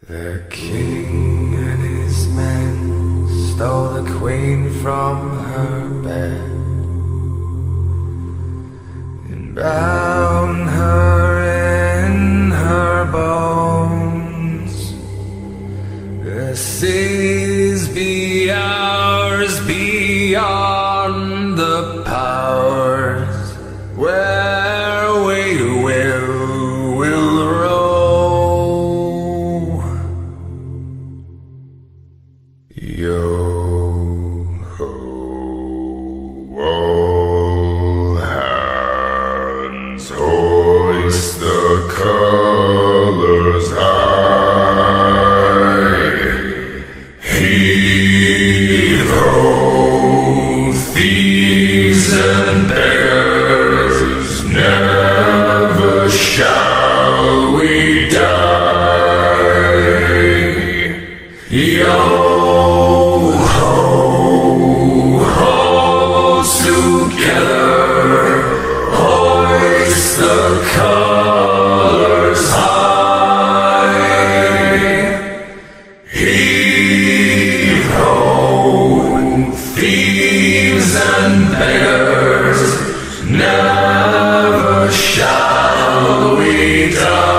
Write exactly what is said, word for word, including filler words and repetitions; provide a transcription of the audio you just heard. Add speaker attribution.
Speaker 1: The king and his men stole the queen from her bed and bound her in her bones. The seas be ours beyond the powers where we will, will row. Yo-ho, all hands, hoist the colors high. Heave-ho, thieves and beggars, never shall we die. Yo-ho, all together, hoist the colors high. Heave-ho, thieves and beggars, never shall we die.